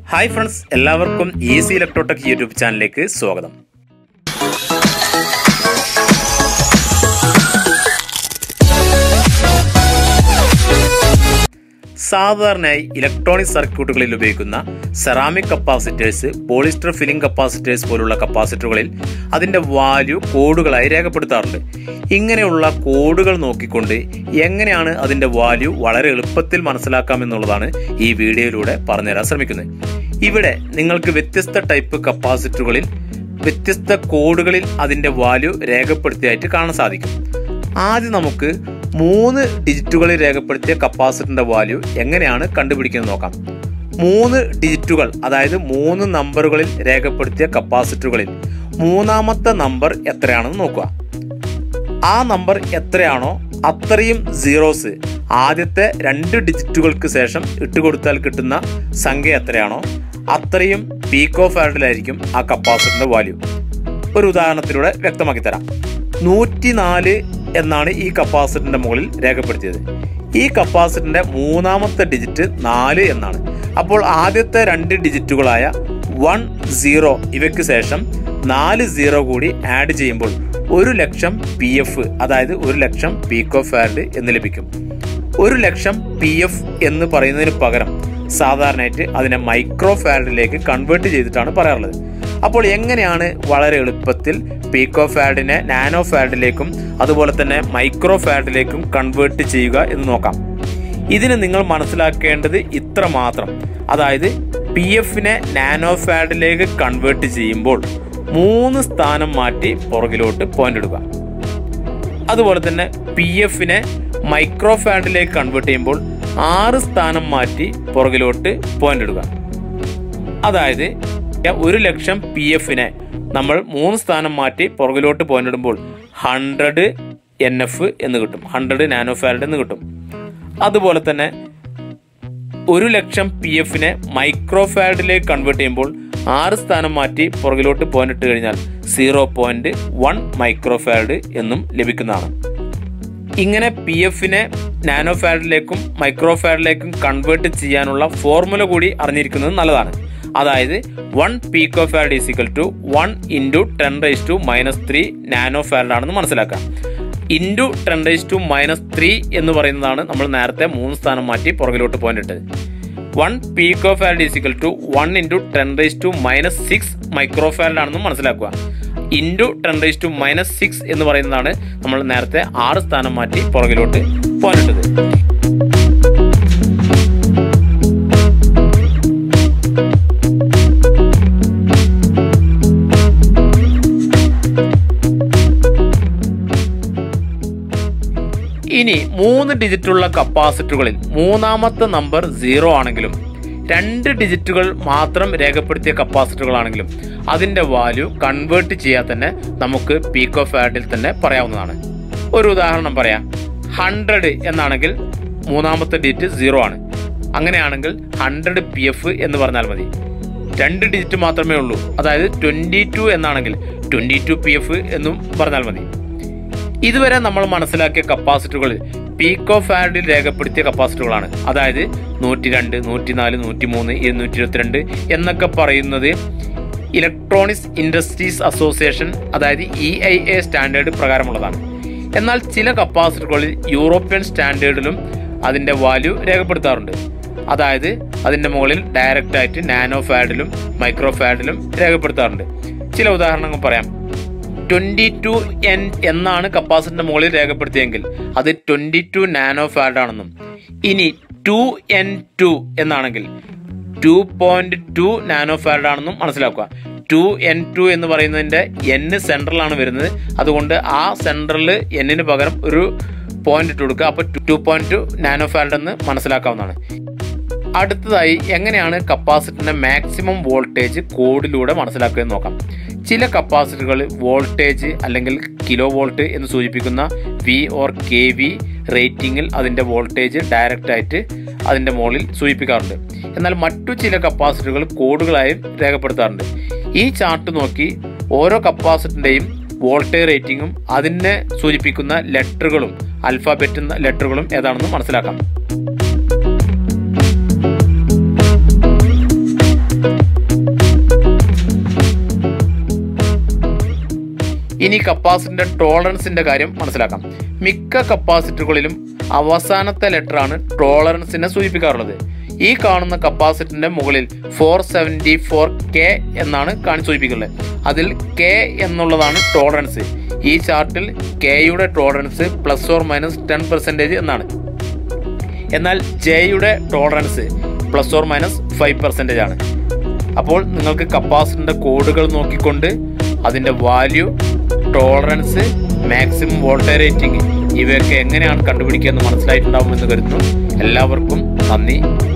Hi friends, എല്ലാവർക്കും easy electrotech YouTube ചാനലിലേക്ക് സ്വാഗതം. സാധാരണയായി ഇലക്ട്രോണിക് സർക്യൂട്ടുകളിൽ ഉപയോഗിക്കുന്ന ceramic capacitors, polyester filling capacitors പോലുള്ള കപ്പാസിറ്ററുകളിൽ അതിൻ്റെ വാല്യൂ കോഡുകളായി രേഖപ്പെടുത്താറുണ്ട്. ഇങ്ങനെയുള്ള കോഡുകൾ നോക്കിക്കൊണ്ട് എങ്ങനെയാണ് അതിൻ്റെ വാല്യൂ വളരെ എളുപ്പത്തിൽ മനസ്സിലാക്കാമെന്നുള്ളതാണ് ഈ വീഡിയോയിലൂടെ പറഞ്ഞുതരാൻ ശ്രമിക്കുന്നത്. ഇവിടെ നിങ്ങൾക്ക് വ്യത്യസ്ത ടൈപ്പ് കപ്പാസിറ്ററുകളിൽ വ്യത്യസ്ത കോഡുകളിൽ അതിൻ്റെ വാല്യൂ രേഖപ്പെടുത്തിയായിട്ട് കാണാൻ സാധിക്കും. ആദ്യം നമുക്ക് 3 ഡിജിറ്റുകളിൽ രേഖപ്പെടുത്തിയ കപ്പാസിറ്ററിന്റെ വാല്യൂ എങ്ങനെയാണ് കണ്ടുപിടിക്കുന്നത് നോക്കാം. 3 ഡിജിറ്റുകൾ, അതായത് 3 നമ്പറുകളിൽ രേഖപ്പെടുത്തിയ കപ്പാസിറ്ററുകളിൽ മൂന്നാമത്തെ നമ്പർ എത്രയാണെന്ന് നോക്കുക. ആ നമ്പർ എത്രയാണോ അത്രയും സീറോസ് ആദ്യത്തെ 2 ഡിജിറ്റുകൾക്ക് ശേഷം ഇട്ടുകൊടുത്താൽ കിട്ടുന്ന സംഖ്യ എത്രയാണോ അത്രയും പീക്കോ ഫാരഡിലായിരിക്കും ആ കപ്പാസിറ്ററിന്റെ വാല്യൂ. ഒരു ഉദാഹരണത്തിലൂടെ വ്യക്തമാക്കി തരാം. 104 എന്നാണ് ഈ കപ്പാസിറ്ററിന്റെ മുകളിൽ രേഖപ്പെടുത്തിയത്. ഈ കപ്പാസിറ്ററിന്റെ മൂന്നാമത്തെ ഡിജിറ്റ് 4 എന്നാണ്. അപ്പോൾ ആദ്യത്തെ 2 ഡിജിറ്റുകളായ 1 0 ഇവയ്ക്ക് ശേഷം 4 0 കൂടി ആഡ് ചെയ്യുമ്പോൾ 1,00,000 PF, അതായത് 1,00,000 പീക്കോ ഫാരഡ് എന്ന് ലഭിക്കും. 1,00,000 PF എന്ന് പറയുന്നതിന് പകരം സാധാരണയായിട്ട് അതിനെ മൈക്രോ ഫാരഡിലേക്ക് കൺവേർട്ട് ചെയ്തിട്ടാണ് പറയാറുള്ളത്. അപ്പോൾ എങ്ങനെയാണ് വളരെ എളുപ്പത്തിൽ പീക്കോ ഫാരഡിനെ നാനോ ഫാരഡിലേക്കും അതുപോലെ തന്നെ മൈക്രോ ഫാരഡിലേക്കും കൺവേർട്ട് ചെയ്യുക എന്ന് നോക്കാം. ഇതിന് നിങ്ങൾ മനസ്സിലാക്കേണ്ടത് ഇത്ര മാത്രം, അതായത് PFനെ നാനോ ഫാരഡിലേക്ക് കൺവേർട്ട് ചെയ്യുമ്പോൾ 3 സ്ഥാനം മാറ്റി പുറകിലോട്ട് പോയിന്റ് എടുക്കുക. അതുപോലെ തന്നെ PFനെ മൈക്രോ ഫാരഡിലേക്ക് കൺവേർട്ട് ചെയ്യുമ്പോൾ 6 സ്ഥാനം മാറ്റി പുറകിലോട്ട് പോയിന്റ് എടുക്കുക. അതായത് 1,00,000 PFനെ നമ്മൾ 3 സ്ഥാനം മാറ്റി പുറകിലോട്ട് പോയിന്റ് ഇടുമ്പോൾ 100 NF എന്ന് കിട്ടും, 100 നാനോ ഫാരഡ് എന്ന് കിട്ടും. അതുപോലെ തന്നെ 1,00,000 PFനെ മൈക്രോ ഫാരഡിലേക്ക് കൺവേർട്ട് ചെയ്യുമ്പോൾ 6 സ്ഥാനം മാറ്റി പുറകിലോട്ട് പോയിന്റ് ഇട്ട് കഴിഞ്ഞാൽ 0.1 മൈക്രോ ഫാരഡ് എന്നും ലഭിക്കുന്നതാണ്. ഇങ്ങനെ PFനെ നാനോ ഫാരഡിലേക്കും മൈക്രോ ഫാരഡിലേക്കും കൺവേർട്ട് ചെയ്യാനുള്ള ഫോർമുല കൂടി അറിഞ്ഞിരിക്കുന്നത് നല്ലതാണ്. അതായത് 1 pico farad is equal to 1 × 10⁻³ nano farad ആണെന്ന് മനസ്സിലാക്കാം. × 10⁻³ എന്ന് പറയുന്നതാണ് നമ്മൾ നേരത്തെ 3 സ്ഥാനം മാറ്റി പുറകിലോട്ട് പോയിന്റ് ഇട്ടത്. 1 pico farad is equal to 1 × 10⁻6 micro farad ആണെന്ന് മനസ്സിലാക്കുക. × 10⁻6 എന്ന് പറയുന്നതാണ് നമ്മൾ നേരത്തെ 6 സ്ഥാനം മാറ്റി പുറകിലോട്ട് പോയിന്റ് ഇട്ടത്. ഇനി 3 ഡിജിറ്റുള്ള കപ്പാസിറ്ററുകളിൽ മൂന്നാമത്തെ നമ്പർ 0 ആണെങ്കിലും 2 ഡിജിറ്റുകൾ മാത്രം രേഖപ്പെടുത്തിയ കപ്പാസിറ്ററുകളാണെങ്കിലും അതിൻ്റെ വാല്യൂ കൺവേർട്ട് ചെയ്യാൻ തന്നെ നമുക്ക് പീക്കോ ഫാരഡിൽ തന്നെ പറയാവുന്നതാണ്. ഒരു ഉദാഹരണം പറയാം. 100 എന്നാണെങ്കിൽ മൂന്നാമത്തെ ഡിജിറ്റ് 0 ആണ്. അങ്ങനെയാണെങ്കിൽ 100 PF എന്ന് പറഞ്ഞാൽ മതി. 2 ഡിജിറ്റ് മാത്രമേ ഉള്ളൂ, അതായത് 22 എന്നാണെങ്കിൽ 22 PF എന്നും പറഞ്ഞാൽ മതി. ഇതുവരെ നമ്മൾ മനസ്സിലാക്കിയ കപ്പാസിറ്ററുകളിൽ പീക്കോ ഫാരഡിൽ രേഖപ്പെടുത്തിയ കപ്പാസിറ്ററുകളാണ്. അതായത് 102, 104, 103, 222 എന്നൊക്കെ പറയുന്നത് ഇലക്ട്രോണിക്സ് ഇൻഡസ്ട്രീസ് അസോസിയേഷൻ, അതായത് EIA സ്റ്റാൻഡേർഡ് പ്രകാരമുള്ളതാണ്. എന്നാൽ ചില കപ്പാസിറ്ററുകളിൽ യൂറോപ്യൻ സ്റ്റാൻഡേർഡിലും അതിൻ്റെ വാല്യൂ രേഖപ്പെടുത്താറുണ്ട്. അതായത് അതിൻ്റെ മുകളിൽ ഡയറക്റ്റ് ആയിട്ട് നാനോ ഫാരഡിലും മൈക്രോ ഫാരഡിലും രേഖപ്പെടുത്താറുണ്ട്. ചില ഉദാഹരണങ്ങൾ പറയാം. 22N എന്നാണ് കപ്പാസിറ്ററിന്റെ മുകളിൽ രേഖപ്പെടുത്തിയെങ്കിൽ അത് 22 നാനോ ഫാരഡ് ആണെന്നും, ഇനി 2N2 എന്നാണെങ്കിൽ 2.2 നാനോ ഫാരഡ് ആണെന്നും മനസ്സിലാക്കുക. 2N2 എന്ന് പറയുന്നതിന്റെ N സെൻട്രലാണ് വരുന്നത്. അതുകൊണ്ട് ആ സെൻട്രലിൽ Nന് പകരം ഒരു പോയിന്റ് ഇട്ട് കൊടുക്കുക. അപ്പോൾ 2.2 നാനോ ഫാരഡ് എന്ന് മനസ്സിലാക്കാവുന്നതാണ്. അടുത്തതായി എങ്ങനെയാണ് കപ്പാസിറ്ററിന്റെ മാക്സിമം വോൾട്ടേജ് കോഡിലൂടെ മനസ്സിലാക്കുക എന്ന് നോക്കാം. ചില കപ്പാസിറ്ററുകൾ വോൾട്ടേജ് അല്ലെങ്കിൽ കിലോ വോൾട്ട് എന്ന് സൂചിപ്പിക്കുന്ന V/kV റേറ്റിംഗിൽ അതിൻ്റെ വോൾട്ടേജ് ഡയറക്റ്റ് ആയിട്ട് അതിൻ്റെ മുകളിൽ സൂചിപ്പിക്കാറുണ്ട്. എന്നാൽ മറ്റു ചില കപ്പാസിറ്ററുകൾ കോഡുകളായും രേഖപ്പെടുത്താറുണ്ട്. ഈ ചാർട്ട് നോക്കി ഓരോ കപ്പാസിറ്ററിൻ്റെയും വോൾട്ടേജ് റേറ്റിംഗും അതിനെ സൂചിപ്പിക്കുന്ന ലെറ്ററുകളും ആൽഫാബെറ്റ് ലെറ്ററുകളും ഏതാണെന്ന് മനസ്സിലാക്കാം. ഇനി കപ്പാസിറ്ററിന്റെ ടോളറൻസിന്റെ കാര്യം മനസ്സിലാക്കാം. മിക്ക കപ്പാസിറ്ററുകളിലും അവസാനത്തെ ലെറ്ററാണ് ടോളറൻസിനെ സൂചിപ്പിക്കാറുള്ളത്. ഈ കാണുന്ന കപ്പാസിറ്ററിന്റെ മുകളിൽ 474K എന്നാണ് സൂചിപ്പിക്കുന്നത്. അതിൽ K എന്നുള്ളതാണ് ടോളറൻസ്. ഈ ചാർട്ടിൽ Kയുടെ ടോളറൻസ് ±10% എന്നാണ്. എന്നാൽ Jയുടെ ടോളറൻസ് ±5% ആണ്. അപ്പോൾ നിങ്ങൾക്ക് കപ്പാസിറ്ററിന്റെ കോഡുകൾ നോക്കിക്കൊണ്ട് അതിൻ്റെ value, tolerance, maximum voltage rating ഇവയൊക്കെ എങ്ങനെയാണ് കണ്ടുപിടിക്കുക എന്ന് മനസ്സിലായിട്ടുണ്ടാവുമെന്ന് കരുതുന്നു. എല്ലാവർക്കും നന്ദി.